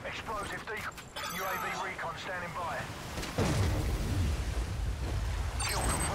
Explosive decoy. UAV recon standing by. Kill confirmed.